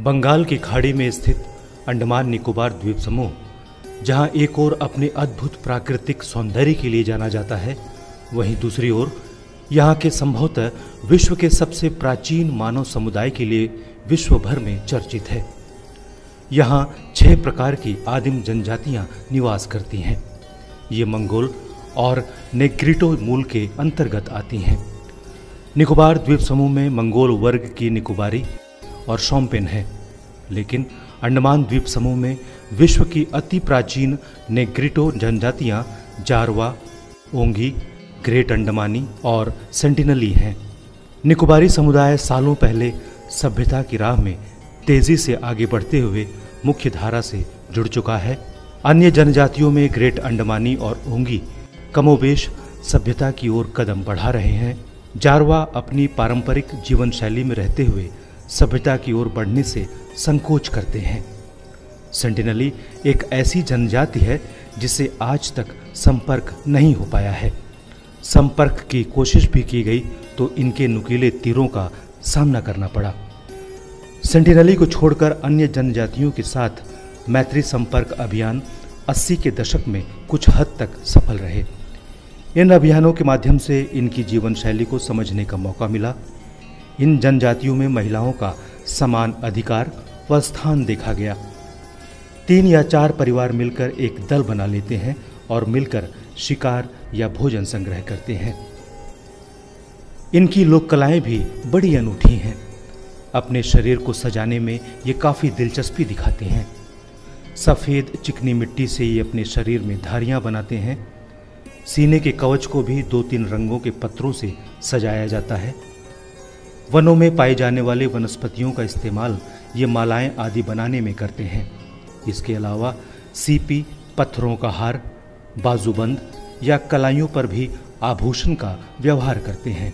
बंगाल की खाड़ी में स्थित अंडमान निकोबार द्वीप समूह, जहां एक ओर अपने अद्भुत प्राकृतिक सौंदर्य के लिए जाना जाता है, वहीं दूसरी ओर यहाँ के संभवतः विश्व के सबसे प्राचीन मानव समुदाय के लिए विश्व भर में चर्चित है। यहाँ 6 प्रकार की आदिम जनजातियां निवास करती हैं। ये मंगोल और नेग्रिटो मूल के अंतर्गत आती हैं। निकोबार द्वीप समूह में मंगोल वर्ग की निकोबारी और शोम्पेन है, लेकिन अंडमान द्वीप समूह में विश्व की अति प्राचीन नेग्रिटो जनजातियां जारवा, ओंगी, ग्रेट अंडमानी और सेंटिनली हैं। निकोबारी समुदाय सालों पहले सभ्यता की राह में तेजी से आगे बढ़ते हुए मुख्य धारा से जुड़ चुका है। अन्य जनजातियों में ग्रेट अंडमानी और ओंगी कमोबेश सभ्यता की ओर कदम बढ़ा रहे हैं। जारवा अपनी पारंपरिक जीवन शैली में रहते हुए सभ्यता की ओर बढ़ने से संकोच करते हैं। सेंटिनली एक ऐसी जनजाति है जिसे आज तक संपर्क नहीं हो पाया है। संपर्क की कोशिश भी की गई तो इनके नुकीले तीरों का सामना करना पड़ा। सेंटिनली को छोड़कर अन्य जनजातियों के साथ मैत्री संपर्क अभियान 80 के दशक में कुछ हद तक सफल रहे। इन अभियानों के माध्यम से इनकी जीवन शैली को समझने का मौका मिला। इन जनजातियों में महिलाओं का समान अधिकार व स्थान देखा गया। 3 या 4 परिवार मिलकर एक दल बना लेते हैं और मिलकर शिकार या भोजन संग्रह करते हैं। इनकी लोक कलाएं भी बड़ी अनूठी हैं। अपने शरीर को सजाने में ये काफ़ी दिलचस्पी दिखाते हैं। सफ़ेद चिकनी मिट्टी से ये अपने शरीर में धारियां बनाते हैं। सीने के कवच को भी 2-3 रंगों के पत्रों से सजाया जाता है। वनों में पाए जाने वाले वनस्पतियों का इस्तेमाल ये मालाएं आदि बनाने में करते हैं। इसके अलावा सीपी, पत्थरों का हार, बाजूबंद या कलाइयों पर भी आभूषण का व्यवहार करते हैं।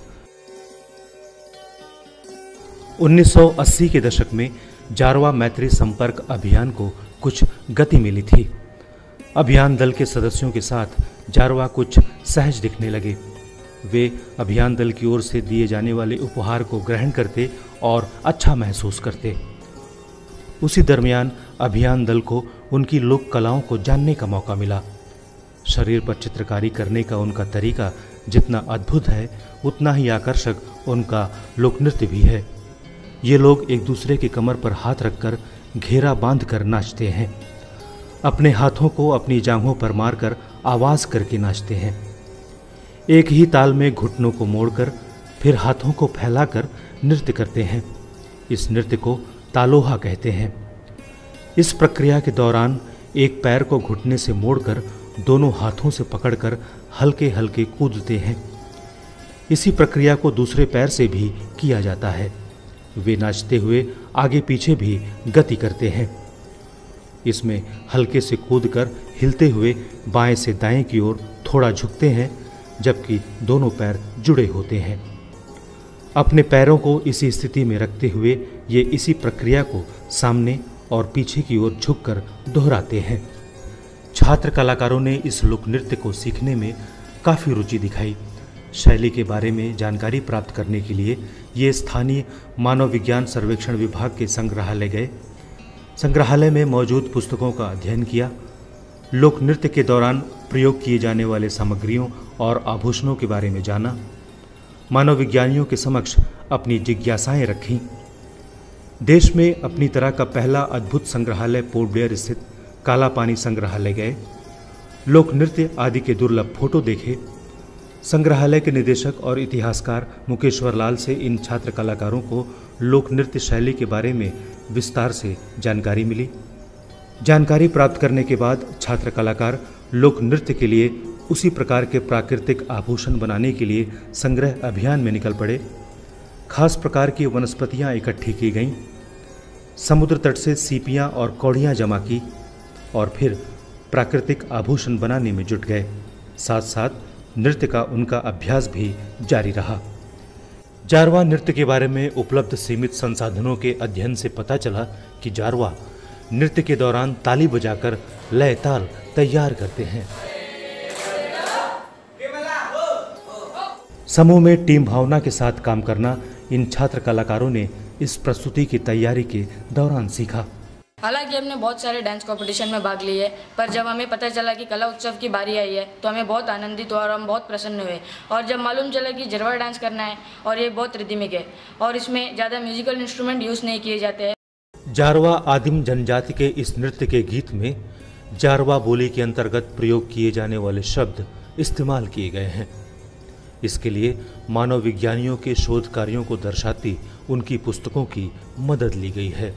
1980 के दशक में जारवा मैत्री संपर्क अभियान को कुछ गति मिली थी। अभियान दल के सदस्यों के साथ जारवा कुछ सहज दिखने लगे। वे अभियान दल की ओर से दिए जाने वाले उपहार को ग्रहण करते और अच्छा महसूस करते। उसी दरमियान अभियान दल को उनकी लोक कलाओं को जानने का मौका मिला। शरीर पर चित्रकारी करने का उनका तरीका जितना अद्भुत है, उतना ही आकर्षक उनका लोक नृत्य भी है। ये लोग एक दूसरे के कमर पर हाथ रखकर घेरा बांधकर नाचते हैं। अपने हाथों को अपनी जांघों पर मारकर आवाज करके नाचते हैं। एक ही ताल में घुटनों को मोड़कर फिर हाथों को फैलाकर नृत्य करते हैं। इस नृत्य को तालोहा कहते हैं। इस प्रक्रिया के दौरान एक पैर को घुटने से मोड़कर दोनों हाथों से पकड़कर हल्के हल्के कूदते हैं। इसी प्रक्रिया को दूसरे पैर से भी किया जाता है। वे नाचते हुए आगे पीछे भी गति करते हैं। इसमें हल्के से कूदकर हिलते हुए बाएं से दाएं की ओर थोड़ा झुकते हैं, जबकि दोनों पैर जुड़े होते हैं। अपने पैरों को इसी स्थिति में रखते हुए ये इसी प्रक्रिया को सामने और पीछे की ओर झुककर दोहराते हैं। छात्र कलाकारों ने इस लोक नृत्य को सीखने में काफ़ी रुचि दिखाई। शैली के बारे में जानकारी प्राप्त करने के लिए ये स्थानीय मानव विज्ञान सर्वेक्षण विभाग के संग्रहालय गए। संग्रहालय में मौजूद पुस्तकों का अध्ययन किया। लोक नृत्य के दौरान प्रयोग किए जाने वाले सामग्रियों और आभूषणों के बारे में जाना। मानव विज्ञानियों के समक्ष अपनी जिज्ञासाएं रखीं। देश में अपनी तरह का पहला अद्भुत संग्रहालय पोर्ट ब्लेयर स्थित काला पानी संग्रहालय गए। लोक नृत्य आदि के दुर्लभ फोटो देखे। संग्रहालय के निदेशक और इतिहासकार मुकेश्वर लाल से इन छात्र कलाकारों को लोक नृत्य शैली के बारे में विस्तार से जानकारी मिली। जानकारी प्राप्त करने के बाद छात्र कलाकार लोक नृत्य के लिए उसी प्रकार के प्राकृतिक आभूषण बनाने के लिए संग्रह अभियान में निकल पड़े। खास प्रकार की वनस्पतियां इकट्ठी की गईं। समुद्र तट से सीपियां और कौड़ियां जमा की और फिर प्राकृतिक आभूषण बनाने में जुट गए। साथ साथ नृत्य का उनका अभ्यास भी जारी रहा। जारवा नृत्य के बारे में उपलब्ध सीमित संसाधनों के अध्ययन से पता चला कि जारवा नृत्य के दौरान ताली बजाकर लय ताल तैयार करते हैं। समूह में टीम भावना के साथ काम करना इन छात्र कलाकारों ने इस प्रस्तुति की तैयारी के दौरान सीखा। हालांकि हमने बहुत सारे डांस कंपटीशन में भाग लिए, पर जब हमें पता चला कि कला उत्सव की बारी आई है तो हमें बहुत आनंदित हुआ और हम बहुत प्रसन्न हुए। और जब मालूम चला कि जरवा डांस करना है और ये बहुत रिदमिक है और इसमें ज़्यादा म्यूजिकल इंस्ट्रूमेंट यूज़ नहीं किए जाते हैं। जारवा आदिम जनजाति के इस नृत्य के गीत में जारवा बोली के अंतर्गत प्रयोग किए जाने वाले शब्द इस्तेमाल किए गए हैं। इसके लिए मानव विज्ञानियों के शोध कार्यों को दर्शाती उनकी पुस्तकों की मदद ली गई है।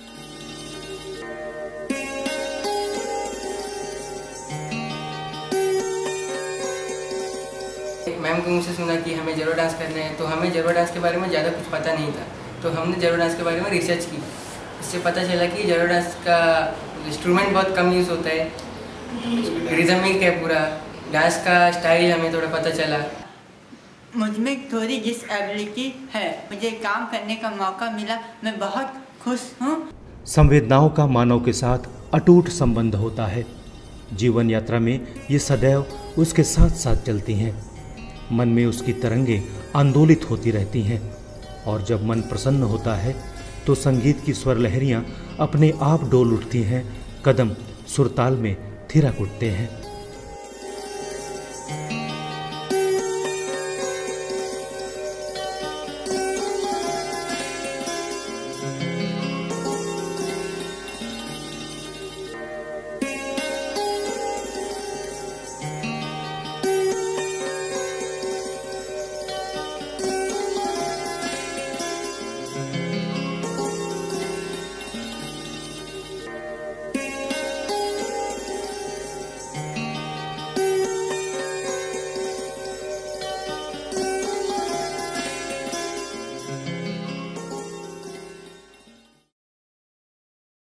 मैम को मुझसे सुना कि हमें जरवा डांस करना है, तो हमें जरवा डांस के बारे में ज़्यादा कुछ पता नहीं था, तो हमने जरवा डांस के बारे में रिसर्च की। इससे पता चला कि जरवा डांस का इंस्ट्रूमेंट बहुत कम यूज़ होता है, रिदमिक है पूरा। डांस का स्टाइल हमें थोड़ा पता चला। मुझमें थोड़ी डिसेबिलिटी है, मुझे काम करने का मौका मिला, मैं बहुत खुश हूँ। संवेदनाओं का मानव के साथ अटूट संबंध होता है। जीवन यात्रा में ये सदैव उसके साथ साथ चलती हैं। मन में उसकी तरंगें आंदोलित होती रहती हैं और जब मन प्रसन्न होता है तो संगीत की स्वर लहरियाँ अपने आप डोल उठती हैं, कदम सुरताल में थिरक उठते हैं।